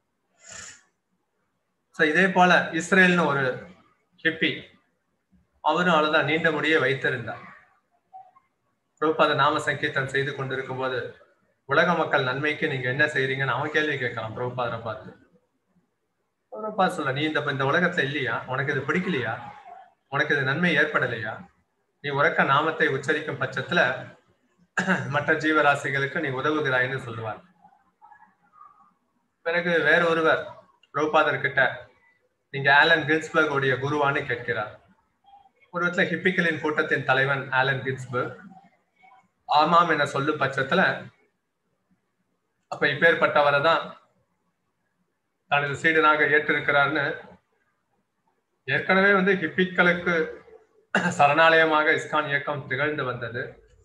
இதே போல இஸ்ரேல்னு ஒரு ஹிப்பி, அவரும் அவ்வளவுதான் நீண்ட முடியை வைத்திருந்தார். பிரபுபாத நாம சங்கீர்த்தம் செய்து கொண்டிருக்கும் போது உலக மக்கள் நன்மைக்கு நீங்க என்ன செய்றீங்கன்னு அவன் கேள்வி கேட்கலாம் பிரபுபாதரை பார்த்து. பிரபுபாத சொல்ல, நீ இந்த உலகத்துல இல்லையா? உனக்கு இது பிடிக்கலையா? உனக்கு இது நன்மை ஏற்படலையா? நீ உறக்க நாமத்தை உச்சரிக்கும் பட்சத்துல மற்ற ஜீவராசிகளுக்கு நீ உதவுகிறாய்ன்னு சொல்லுவார். பிறகு வேற ஒருவர் பிரபுபாதர் கிட்ட நீங்க ஆலன் கின்ஸ்பர்க் உடைய குருவான்னு கேட்கிறார். ஒரு விதத்துல ஹிப்பிக்களின் கூட்டத்தின் தலைவன் ஆலன் கின்ஸ்பர்க் ஆமாம் என சொல்லும் பட்சத்துல அப்ப இப்பேற்பட்டவரை தான் தனது சீடனாக ஏற்றிருக்கிறார்னு ஏற்கனவே ஹிப்பிக்களுக்கு சரணாலயமாக இஸ்கான் இயக்கம் திகழ்ந்து வந்தது.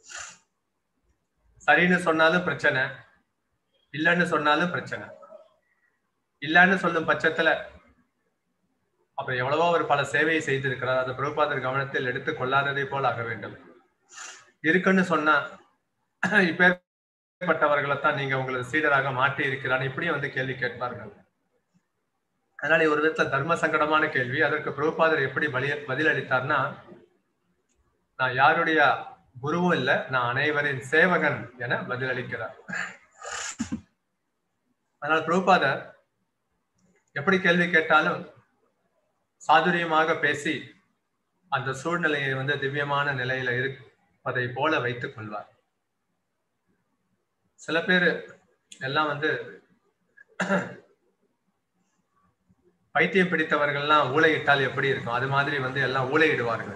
சரின்னு சொன்னாலும் பிரச்சனை, இல்லைன்னு சொன்னாலும் பிரச்சனை. இல்லைன்னு சொல்லும் பட்சத்துல அப்புறம் எவ்வளவோ அவர் பல சேவையை செய்திருக்கிறார். அதை பிரபுபாதர் கவனத்தில் எடுத்துக் கொள்ளாததை போல் ஆக வேண்டும். இருக்குன்னு சொன்னா இப்பேற்பட்டவர்களைத்தான் நீங்க உங்களது சீடராக மாற்றி இருக்கிறான்னு இப்படியும் கேள்வி கேட்பார்கள். அதனால ஒரு விதத்துல தர்ம சங்கடமான கேள்வி. அதற்கு பிரபுபாதர் எப்படி பதிலளித்தார்னா, நான் யாருடைய குருவும் இல்லை, நான் அனைவரின் சேவகன் என பதிலளிக்கிறார். அதனால பிரபுபாதர் எப்படி கேள்வி கேட்டாலும் சாதுரியமாக பேசி அந்த சூழ்நிலையை திவ்யமான நிலையில இருப்பதை போல வைத்துக் கொள்வார். சில பேர் எல்லாம் பைத்தியம் பிடித்தவர்கள்லாம் ஊளையிட்டால் எப்படி இருக்கும், அது மாதிரி எல்லாம் ஊளையிடுவார்கள்.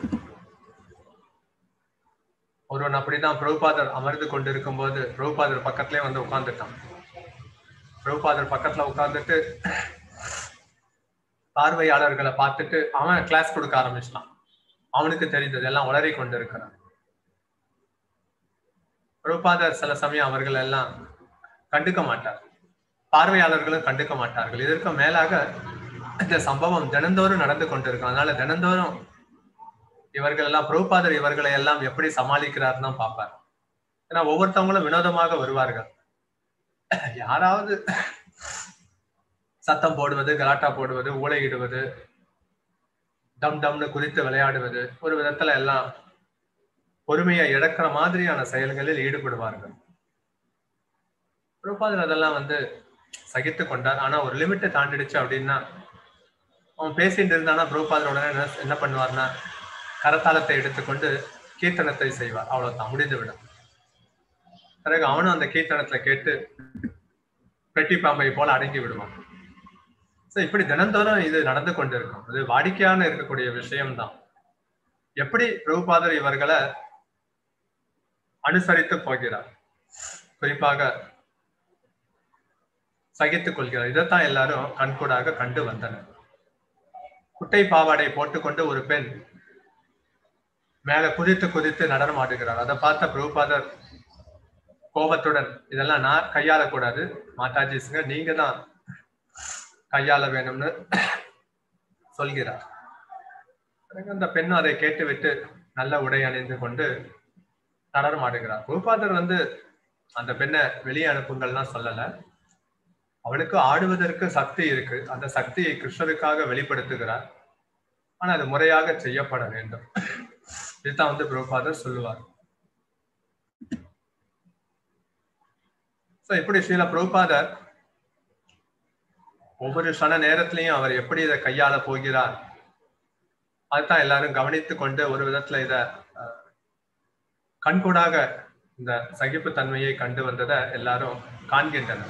ஒருவன் அப்படிதான் பிரபுபாதர் அமர்ந்து கொண்டிருக்கும் போது பிரபுபாதர் பக்கத்திலே உட்கார்ந்துட்டான். பிரபுபாதர் பக்கத்துல உட்கார்ந்துட்டு பார்வையாளர்களை பார்த்துட்டு அவன் கிளாஸ் கொடுக்க ஆரம்பிச்சிட்டான். அவனுக்கு தெரிந்தது எல்லாம் உளறி கொண்டிருக்கிறான். பிரபுபாதர் சில சமயம் அவர்கள் எல்லாம் கண்டுக்க மாட்டார், பார்வையாளர்களும் கண்டுக்க மாட்டார்கள். இதற்கு மேலாக இந்த சம்பவம் தினந்தோறும் நடந்து கொண்டிருக்கும். அதனால தினந்தோறும் இவர்கள் எல்லாம் பிரபுபாதர் இவர்களை எல்லாம் எப்படி சமாளிக்கிறார்னு தான் பார்ப்பார். ஏன்னா ஒவ்வொருத்தவங்களும் வினோதமாக வருவார்கள். யாராவது சத்தம் போடுவது, கலாட்டா போடுவது, ஊளையிடுவது, டம் டம்னு குறித்து விளையாடுவது, ஒரு விதத்துல எல்லாம் பொறுமையை இழக்கிற மாதிரியான செயல்களில் ஈடுபடுவார்கள். பிரபுபாதர் அதெல்லாம் சகித்து கொண்டார். ஆனா ஒரு லிமிட்டை தாண்டிடுச்சு அப்படின்னா, அவன் பேசிட்டு இருந்தானா பிரபுபாதர் உடனே என்ன பண்ணுவார்னா கரத்தாளத்தை எடுத்துக்கொண்டு கீர்த்தனத்தை செய்வார். அவ்வளவுதான், முடிந்து விடும். பிறகு அவனும் அந்த கீர்த்தனத்துல கேட்டு பெட்டி பாம்பை போல அடங்கி விடுவான். இப்படி தினந்தோறும் இது நடந்து கொண்டிருக்கும். இது வாடிக்கையான இருக்கக்கூடிய விஷயம்தான். எப்படி பிரபுபாதர் இவர்களை அனுசரித்து போகிறார், குறிப்பாக சகித்துக் கொள்கிறார், இதைத்தான் எல்லாரும் கண்கூடாக கண்டு வந்தனர். குட்டை பாவாடை போட்டுக்கொண்டு ஒரு பெண் மேல குதித்து குதித்து நடனம் ஆடுகிறார். அதை பார்த்த பிரபுபாதர் கோபத்துடன், இதெல்லாம் நான் கையாளக்கூடாது, மாதாஜிஸ்ங்க நீங்க தான் கையாள வேணும்னு சொல்கிறார். அந்த பெண் அதை கேட்டுவிட்டு நல்ல உடை அணிந்து கொண்டு நடனம் ஆடுகிறார். பிரபுபாதர் அந்த பெண்ணை வெளியே அனுப்புங்கள்லாம் சொல்லல. அவளுக்கு ஆடுவதற்கு சக்தி இருக்கு, அந்த சக்தியை கிருஷ்ணருக்காக வெளிப்படுத்துகிறார். ஆனா அது முறையாக செய்யப்பட வேண்டும். இதுதான் பிரபுபாதர் சொல்லுவார். இப்படி ஸ்ரீல பிரபுபாதர் ஒவ்வொரு சன நேரத்திலையும் அவர் எப்படி இதை கையாள போகிறார், அதுதான் எல்லாரும் கவனித்துக் கொண்டு ஒரு விதத்துல இத கண்கூடாக இந்த சகிப்பு தன்மையை கண்டு வந்ததை எல்லாரும் காண்கின்றனர்.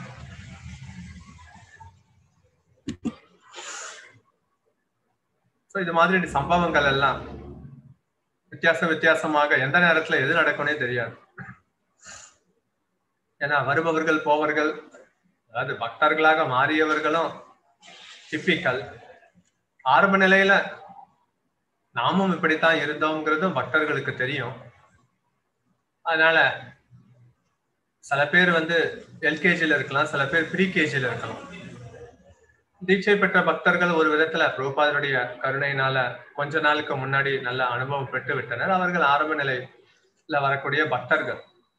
இது மாதிரி சம்பவங்கள் எல்லாம் வித்தியாசமாக எந்த நேரத்துல எது நடக்கும்னே தெரியாது. ஏன்னா வருபவர்கள் போவர்கள் அதாவது பக்தர்களாக மாறியவர்களும் டிப்பிக்கல். ஆரம்ப நிலையில நாமும் இப்படித்தான் இருந்தோம்ங்கிறதும் பக்தர்களுக்கு தெரியும். அதனால சில பேர் வந்து எல்கேஜில இருக்கலாம், சில பேர் ப்ரீகேஜில இருக்கலாம். தீட்சை பெற்ற பக்தர்கள் ஒரு விதத்துல பிரபுபாதருடைய கருணையினால கொஞ்ச நாளுக்கு முன்னாடி நல்ல அனுபவம் பெற்று விட்டனர். அவர்கள் ஆரம்ப நிலையில வரக்கூடிய பக்தர்கள்.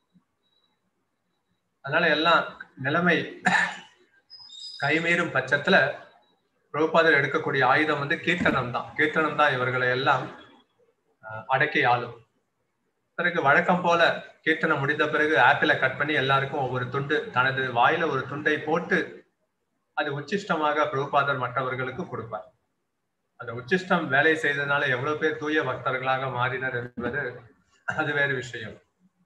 அதனால எல்லாம் நிலைமை கைமீறும் பட்சத்துல பிரபுபாதர் எடுக்கக்கூடிய ஆயுதம் வந்து கீர்த்தனம் தான். கீர்த்தனம் தான் இவர்களை எல்லாம் அடக்கி ஆளும். பிறகு வழக்கம் போல கீர்த்தனம் முடிந்த பிறகு ஆப்பிளை கட் பண்ணி எல்லாருக்கும் ஒவ்வொரு துண்டு, தனது வாயில ஒரு துண்டை போட்டு அது உச்சிஷ்டமாக பிரபுபாதர் மற்றவர்களுக்கு கொடுப்பார். அந்த உச்சிஷ்டம் வேலை செய்ததுனால எவ்வளவு பேர் தூய பக்தர்களாக மாறினர் என்பது அது வேறு விஷயம்.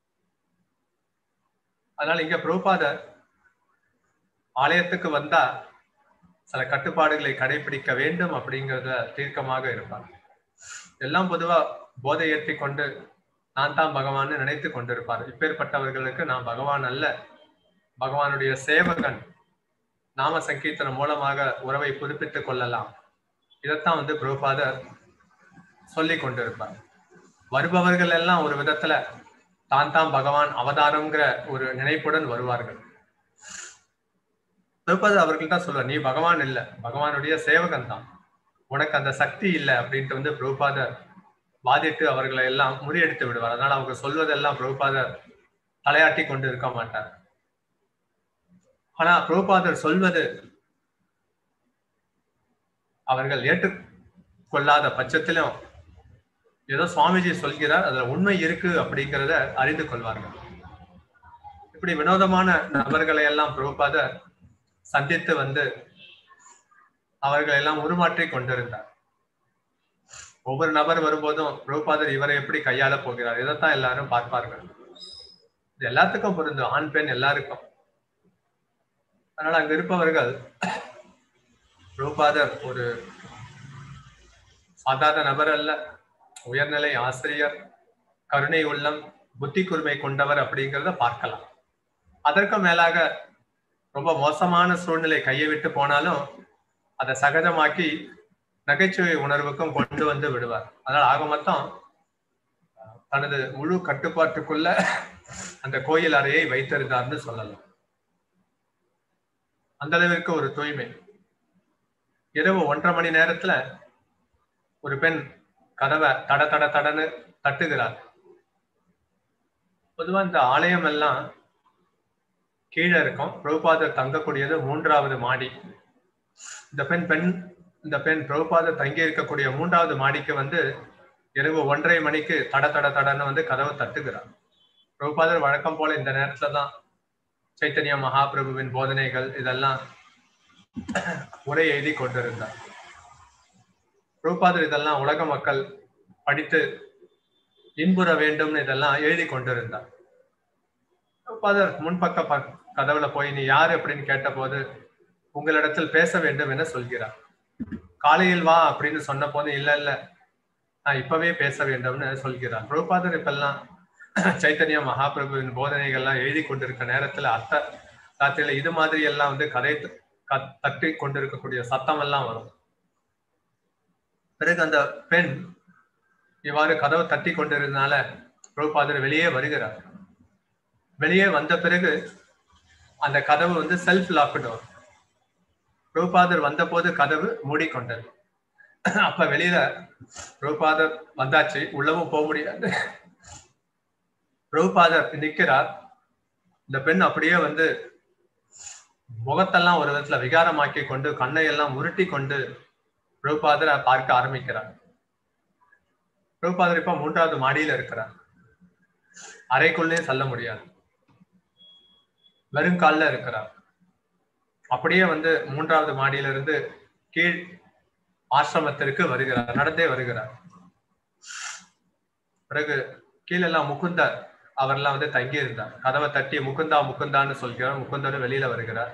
அதனால இங்க பிரபுபாதர் ஆலயத்துக்கு வந்தா சில கட்டுப்பாடுகளை கடைபிடிக்க வேண்டும் அப்படிங்கிறத தீர்க்கமாக இருப்பார். எல்லாம் பொதுவா போதை ஏற்றி கொண்டு நான் தான் பகவான் நினைத்து கொண்டிருப்பார். இப்பேற்பட்டவர்களுக்கு நான் பகவான் அல்ல, பகவானுடைய சேவகன், நாம சங்கீர்த்தனம் மூலமாக உறவை புதுப்பித்துக் கொள்ளலாம். இதைத்தான் வந்து பிரபுபாதர் சொல்லி கொண்டிருப்பார். வருபவர்கள் எல்லாம் ஒரு விதத்துல தான் தான் பகவான் அவதாரம்ங்கிற ஒரு நினைப்புடன் வருவார்கள். பிரபுபாதர் அவர்கள் தான் சொல்வார், நீ பகவான் இல்லை, பகவானுடைய சேவகன் தான், உனக்கு அந்த சக்தி இல்லை அப்படின்ட்டு வந்து பிரபுபாதர் வாதிட்டு அவர்களை எல்லாம் முறியடித்து விடுவார். அதனால அவங்க சொல்வதெல்லாம் பிரபுபாதர் தலையாட்டி கொண்டு இருக்க மாட்டார். ஆனா பிரபுபாதர் சொல்வது அவர்கள் ஏற்றுக்கொள்ளாத பட்சத்திலும் ஏதோ சுவாமிஜி சொல்கிறார், அதுல உண்மை இருக்கு அப்படிங்கிறத அறிந்து கொள்வார்கள். இப்படி வினோதமான நபர்களை எல்லாம் பிரபுபாதர் சந்தித்து வந்து அவர்களை எல்லாம் உருமாற்றி கொண்டிருந்தார். ஒவ்வொரு நபர் வரும்போதும் பிரபுபாதர் இவரை எப்படி கையாள போகிறார், இதைத்தான் எல்லாரும் பார்ப்பார்கள். இது எல்லாத்துக்கும் பொருந்தும், ஆண் பெண் எல்லாருக்கும். அதனால அங்க இருப்பவர்கள் பிரபுபாதர் ஒரு சாதாரண நபர் அல்ல, உயர்நிலை ஆசிரியர், கருணை உள்ளம், புத்தி கூர்மை கொண்டவர் அப்படிங்கிறத பார்க்கலாம். அதற்கு மேலாக ரொம்ப மோசமான சூழ்நிலை கையை விட்டு போனாலும் அதை சகஜமாக்கி நகைச்சுவை உணர்வுக்கும் கொண்டு வந்து விடுவார். அதனால ஆக மொத்தம் தனது முழு கட்டுப்பாட்டுக்குள்ள அந்த கோயில் அறையை வைத்திருந்தார்னு சொல்லலாம். அந்த அளவிற்கு ஒரு தூய்மை. இரவு 1:30 மணி நேரத்துல ஒரு பெண் கதவை தட தட தடன்னு தட்டுகிறார். பொதுவா இந்த ஆலயம் எல்லாம் கீழே இருக்கும், பிரபுபாதர் தங்கக்கூடியது 3வது மாடி. இந்த பெண் பிரபுபாதர் தங்கி இருக்கக்கூடிய 3வது மாடிக்கு வந்து இரவு 1:30 மணிக்கு தட தட தடன்னு வந்து கதவை தட்டுகிறார். பிரபுபாதர் வழக்கம் போல இந்த நேரத்துல தான் சைத்தன்ய மகாபிரபுவின் போதனைகள் இதெல்லாம் உரை எழுதி கொண்டிருந்தார். பிரபுபாதர் இதெல்லாம் உலக மக்கள் படித்து இன்புற வேண்டும்னு இதெல்லாம் எழுதி கொண்டிருந்தார். பிரபுபாதர் முன்பக்க கதவுல போய் நீ யாரு அப்படின்னு கேட்ட போது உங்களிடத்தில் பேச வேண்டும் என சொல்கிறார். காலையில் வா அப்படின்னு சொன்ன போது இல்ல இல்ல நான் இப்பவே பேச வேண்டும்னு சொல்கிறார். பிரபுபாதர் இப்பெல்லாம் சைத்தன்ய மகாபிரபுவின் போதனைகள்லாம் எழுதி கொண்டிருக்க நேரத்துல ராத்திரியில இது மாதிரி எல்லாம் வந்து கதை தட்டி கொண்டிருக்கக்கூடிய சத்தம் எல்லாம் வரும். பிறகு அந்த பெண் இவ்வாறு கதவை தட்டி கொண்டிருந்தனால பிரபுபாதர் வெளியே வருகிறார். வெளியே வந்த பிறகு அந்த கதவு வந்து செல்ஃப் லாக்டு. பிரபுபாதர் வந்த போது கதவு மூடிக்கொண்டது. அப்ப வெளியில பிரபுபாதர் வந்தாச்சு, உள்ளவும் போக முடியாது. பிரபுபாதர் நிற்கிறார். இந்த பெண் அப்படியே வந்து முகத்தெல்லாம் ஒரு விதத்துல விகாரமாக்கி கொண்டு கண்ணையெல்லாம் உருட்டி கொண்டு பிரபுபாதரை பார்க்க ஆரம்பிக்கிறார். பிரபுபாதர் இப்ப 3வது மாடியில இருக்கிறார். அறைக்குள்ளே செல்ல முடியாது, வெறுங்கால்ல இருக்கிறார். அப்படியே வந்து 3வது மாடியிலிருந்து கீழ் ஆசிரமத்திற்கு வருகிறார், நடந்தே வருகிறார். பிறகு கீழெல்லாம் முகுந்தர் அவர்லாம் வந்து தங்கி இருந்தார். கதவை தட்டி முகுந்தா முகுந்தான்னு சொல்கிறார். முகுந்தர் வெளியில வருகிறார்.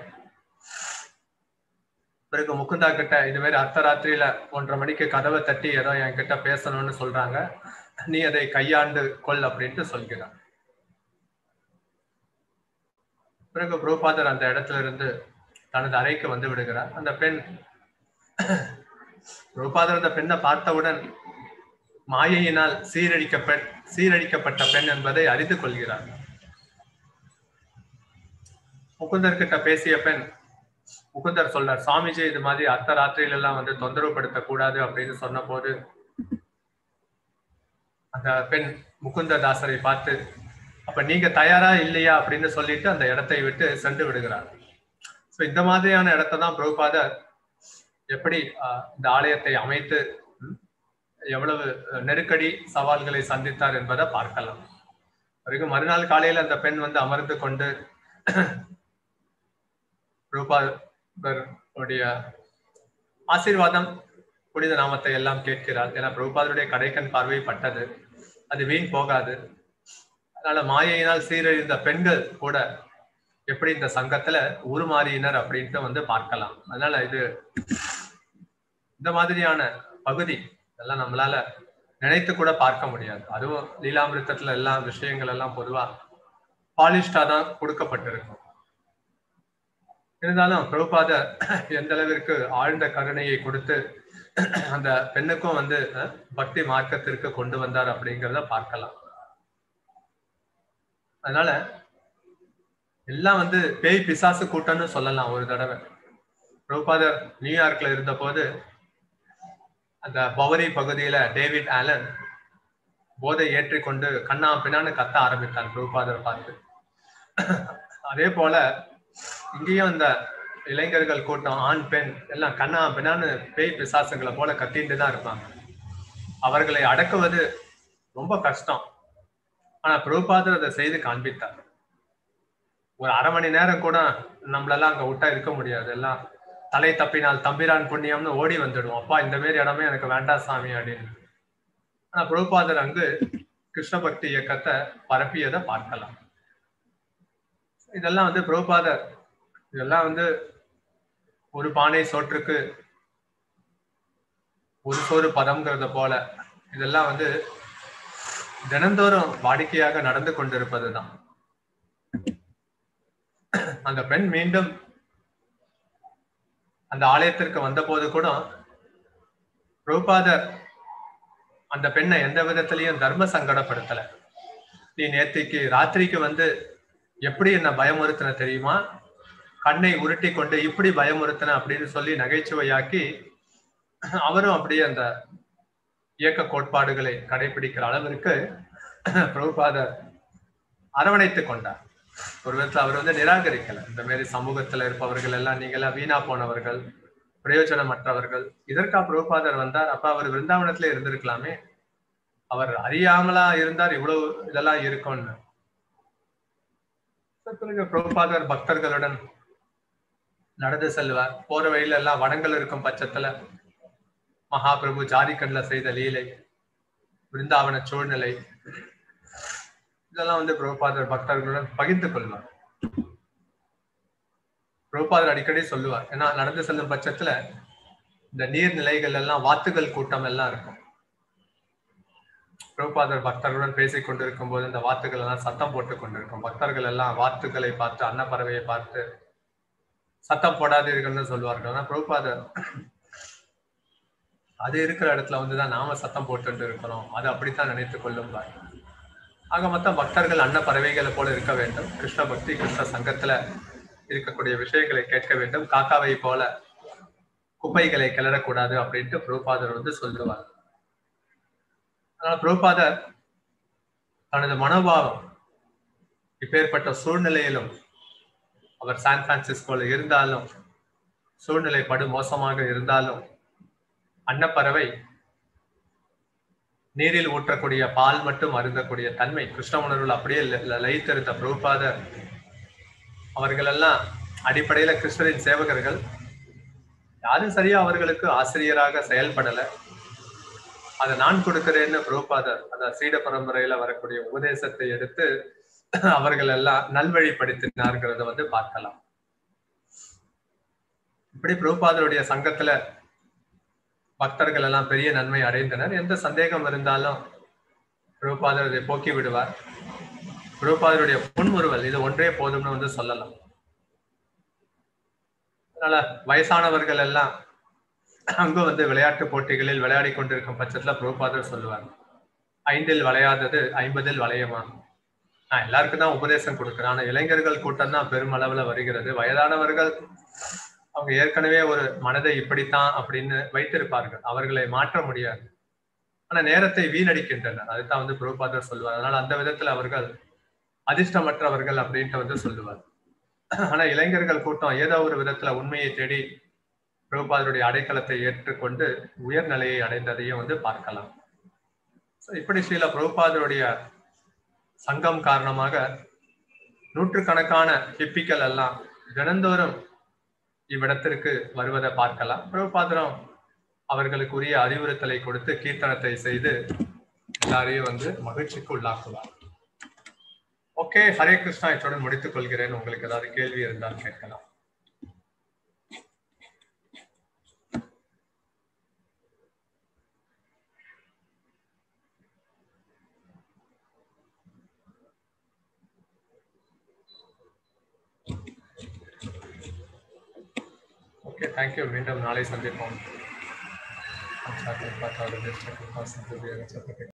பிறகு முகுந்தா கிட்ட இது மாதிரி அர்த்தராத்திரியில 1:30 மணிக்கு கதவை தட்டி ஏதோ என் கிட்ட பேசணும்னு சொல்றாங்க, நீ அதை கையாண்டு கொள் அப்படின்ட்டு சொல்கிறார். பிறகு பிரபுபாதர் அந்த இடத்துல இருந்து தனது அறைக்கு வந்து விடுகிறார். அந்த பெண் பிரபுபாதர் அந்த பெண்ணை பார்த்தவுடன் மாயையினால் சீரழிக்கப்பட்ட பெண் என்பதை அறிந்து கொள்கிறார். முகுந்தர் கிட்ட பேசிய பெண் முகுந்தர் சொல்றார், சுவாமிஜி இது மாதிரி அர்த்த ராத்திரியில எல்லாம் வந்து தொந்தரவு படுத்த கூடாது அப்படின்னு சொன்ன போது அந்த பெண் முகுந்ததாசரை பார்த்து, அப்ப நீங்க தயாரா இல்லையா அப்படின்னு சொல்லிட்டு அந்த இடத்தை விட்டு சென்று விடுகிறார். சோ இந்த மாதிரியான இடத்தை தான் பிரபுபாதர் எப்படி இந்த ஆலயத்தை அமைத்து எவ்வளவு நெருக்கடி சவால்களை சந்தித்தார் என்பதை பார்க்கலாம். பிறகு மறுநாள் காலையில அந்த பெண் வந்து அமர்ந்து கொண்டு பிரபுபாதருடைய ஆசீர்வாதம் புனித நாமத்தை எல்லாம் கேட்கிறார். ஏன்னா பிரபுபாதருடைய கடைக்கண் பார்வை பட்டது, அது வீண் போகாது. அதனால மாயையினால் சீரழிந்த பெண்கள் கூட எப்படி இந்த சங்கத்துல உருமாறியினர் அப்படின்ட்டு வந்து பார்க்கலாம். அதனால இது இந்த மாதிரியான பகுதி இதெல்லாம் நம்மளால நினைத்து கூட பார்க்க முடியாது. அதுவும் லீலாமிருத்தத்துல எல்லா விஷயங்கள் எல்லாம் பொதுவா பாலிஷ்டா தான் கொடுக்கப்பட்டிருக்கும். இருந்தாலும் பிரபுபாதர் எந்த அளவிற்கு ஆழ்ந்த கருணையை கொடுத்து அந்த பெண்ணுக்கும் வந்து பக்தி மார்க்கத்திற்கு கொண்டு வந்தார் அப்படிங்கிறத பார்க்கலாம். அதனால எல்லாம் வந்து பேய் பிசாசு கூட்டம்னு சொல்லலாம். ஒரு தடவை பிரபுபாதர் நியூயார்க்ல இருந்த போது அந்த பவரி பகுதியில டேவிட் ஆலன் போதை ஏற்றிக்கொண்டு கண்ணா பின்னான்னு கத்த ஆரம்பித்தான் பிரபுபாதர் பார்த்து. அதே போல இங்கேயும் இந்த இளைஞர்கள் கூட்டம், ஆண் பெண் எல்லாம் கண்ணா பின்னான்னு பேய் பிசாசுங்களை போல கத்திட்டு தான் இருப்பாங்க. அவர்களை அடக்குவது ரொம்ப கஷ்டம். ஆனா பிரபுபாதர் அதை செய்து காண்பித்தார். ஒரு அரை மணி நேரம் கூட நம்மளெல்லாம் அங்க விட்டா இருக்க முடியாது. எல்லாம் தலை தப்பினால் தம்பிரான் புண்ணியம்னு ஓடி வந்துடுவோம். அப்பா இந்த மாதிரி இடமே எனக்கு வேண்டாம் சாமி அப்படின்னு. ஆனா பிரபுபாதர் அங்கு கிருஷ்ண பக்தி இயக்கத்தை பரப்பியதை பார்க்கலாம். இதெல்லாம் வந்து பிரபுபாதர் இதெல்லாம் வந்து ஒரு பானை சோற்றுக்கு ஒரு சோறு பதம்ங்கிறத போல இதெல்லாம் வந்து தினந்தோறும் வாடிக்கையாக நடந்து கொண்டிருப்பதுதான். அந்த பெண் மீண்டும் அந்த ஆலயத்திற்கு வந்த போது கூட பிரபுபாதர் அந்த பெண்ணை எந்த விதத்திலையும் தர்ம சங்கடப்படுத்தல. நீ நேத்திக்கு ராத்திரிக்கு வந்து எப்படி என்ன பயமுறுத்தின தெரியுமா, கண்ணை உருட்டி கொண்டு இப்படி பயமுறுத்தின அப்படின்னு சொல்லி நகைச்சுவையாக்கி அவரும் அப்படியே அந்த இயக்க கோட்பாடுகளை கடைபிடிக்கிற அளவிற்கு பிரபுபாதர் அரவணைத்துக் கொண்டார். ஒரு விதத்துல அவர் வந்து நிராகரிக்கல. இந்த மாதிரி சமூகத்துல இருப்பவர்கள் எல்லாம் நீங்களாம் வீணா போனவர்கள், பிரயோஜனமற்றவர்கள், இதற்கா பிரபுபாதர் வந்தார்? அப்ப அவர் விருந்தாவனத்துல இருந்திருக்கலாமே. அவர் அறியாமலா இருந்தார் இவ்வளவு இதெல்லாம் இருக்கும்னு. பிரபுபாதர் பக்தர்களுடன் நடந்து செல்வார். போற வழியில எல்லாம் வனங்கள் இருக்கும் பட்சத்துல மகாபிரபு ஜாரிகண்ட்ல செய்த லீலை, விருந்தாவன சூழ்நிலை, இதெல்லாம் வந்து பிரபுபாதர் பக்தர்களுடன் பகிர்ந்து கொள்வார். பிரபுபாதர் அடிக்கடி சொல்லுவார், ஏன்னா நடந்து செல்லும் பட்சத்துல இந்த நீர்நிலைகள் எல்லாம் வாத்துகள் கூட்டம் எல்லாம் இருக்கும். பிரபுபாதர் பக்தர்களுடன் பேசிக் கொண்டிருக்கும் போது இந்த வாத்துகள் எல்லாம் சத்தம் போட்டு கொண்டிருக்கும். பக்தர்கள் எல்லாம் வாத்துக்களை பார்த்து, அன்னப்பறவையை பார்த்து சத்தம் போடாதீர்கள்னு சொல்லுவார்கள். ஆனா பிரபுபாதர் அது இருக்கிற இடத்துல வந்துதான் நாம சத்தம் போட்டு இருக்கிறோம், அது அப்படித்தான் நினைத்துக் கொள்ளும். ஆக மொத்தம் பக்தர்கள் அன்னப்பறவைகளை போல இருக்க வேண்டும். கிருஷ்ண பக்தி கிருஷ்ண சங்கத்துல இருக்கக்கூடிய விஷயங்களை கேட்க வேண்டும். காக்காவை போல குப்பைகளை கிளறக்கூடாது அப்படின்ட்டு பிரபுபாதர் வந்து சொல்லுவார். அதனால பிரபுபாதர் தனது மனோபாவம் இப்பேற்பட்ட சூழ்நிலையிலும், அவர் சான் பிரான்சிஸ்கோல இருந்தாலும், சூழ்நிலை படு மோசமாக இருந்தாலும், அன்னப்பறவை நீரில் ஊற்றக்கூடிய பால் மட்டும் அருந்தக்கூடிய தன்மை கிருஷ்ண உணர்வுகள் அப்படியே லயித்திருந்த பிரபுபாதர் அவர்கள் எல்லாம் அடிப்படையில கிருஷ்ணரின் சேவகர்கள். யாரும் சரியா அவர்களுக்கு ஆசிரியராக செயல்படல. அதை நான் கொடுக்கிறேன்னு பிரபுபாதர் அந்த சீட பரம்பரையில வரக்கூடிய உபதேசத்தை எடுத்து அவர்கள் எல்லாம் நல்வழிப்படுத்தினார்கிறத வந்து பார்க்கலாம். இப்படி பிரபுபாதருடைய சங்கத்துல பக்தர்கள் எல்லாம் பெரிய நன்மை அடைந்தனர். எந்த சந்தேகம் இருந்தாலும் பிரபுபாதர் இதை போக்கி விடுவார். பிரபுபாதருடைய புன்முறுவல் இது ஒன்றே போதும்னு வந்து சொல்லலாம். அதனால வயசானவர்கள் எல்லாம் அங்கு வந்து விளையாட்டு போட்டிகளில் விளையாடி கொண்டிருக்கும் பட்சத்துல பிரபுபாதர் சொல்லுவார், 5ல் வளையாதது 50ல் வளையுமா. நான் எல்லாருக்கும் தான் உபதேசம் கொடுக்கிறேன், ஆனா இளைஞர்கள் கூட்டம் தான் பெருமளவுல வருகிறது. வயதானவர்கள் அவங்க ஏற்கனவே ஒரு மனதை இப்படித்தான் அப்படின்னு வைத்திருப்பார்கள், அவர்களை மாற்ற முடியாது. ஆனா நேரத்தை வீணடிக்கின்றனர். அதுதான் வந்து பிரபுபாதர் சொல்லுவார். அதனால அந்த விதத்துல அவர்கள் அதிர்ஷ்டமற்றவர்கள் அப்படின்ட்டு வந்து சொல்லுவார். ஆனா இளைஞர்கள் கூட்டம் ஏதோ ஒரு விதத்துல உண்மையை தேடி பிரபுபாதருடைய அடைக்கலத்தை ஏற்றுக்கொண்டு உயர்நிலையை அடைந்ததையும் வந்து பார்க்கலாம். இப்படி ஸ்ரீல பிரபுபாதருடைய சங்கம் காரணமாக நூற்றுக்கணக்கான ஹிப்பிகள் எல்லாம் தினந்தோறும் இவ்விடத்திற்கு வருவதை பார்க்கலாம். பிரபுபாதரும் அவர்களுக்குரிய அறிவுறுத்தலை கொடுத்து கீர்த்தனத்தை செய்து எல்லாரையும் வந்து மகிழ்ச்சிக்கு உள்ளாக்குவார். ஓகே, ஹரே கிருஷ்ணா. இத்துடன் முடித்துக் கொள்கிறேன். உங்களுக்கு ஏதாவது கேள்வி இருந்தால் கேட்கலாம். Okay, thank you. மீண்டும் நாளை சந்திப்போம்.